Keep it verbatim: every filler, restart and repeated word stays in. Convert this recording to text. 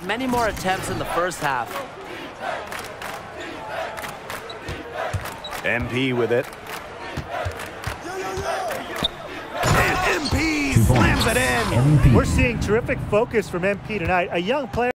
Many more attempts in the first half. M P with it. And M P slams it in. M P. We're seeing terrific focus from M P tonight. A young player.